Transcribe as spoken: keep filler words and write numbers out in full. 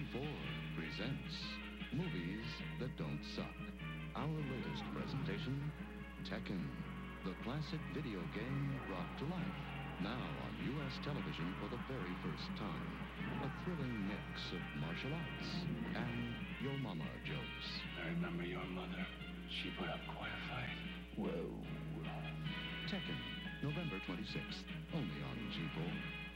four presents Movies That Don't Suck. Our latest presentation, Tekken, the classic video game brought to life. Now on U S television for the very first time. A thrilling mix of martial arts and Yo Mama jokes. I remember your mother. She put up quite a fight. Whoa. Tekken, November twenty-sixth, only on G four.